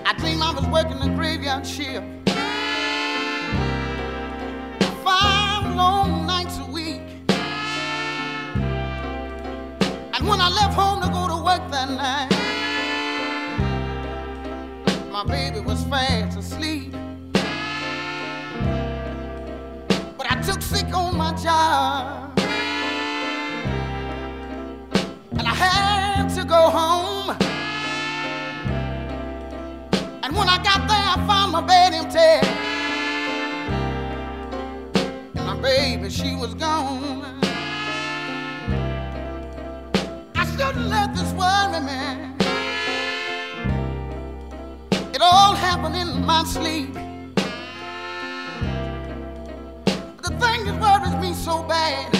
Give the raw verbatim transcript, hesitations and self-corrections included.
I dreamed I was working the graveyard shift five long nights a week. And when I left home to go to work that night, my baby was fast asleep. But I took sick on my job, and I had to go home. And when I got there, I found my bed empty, and my baby, she was gone. I shouldn't let this worry me. It all happened in my sleep. But the thing that worries me so bad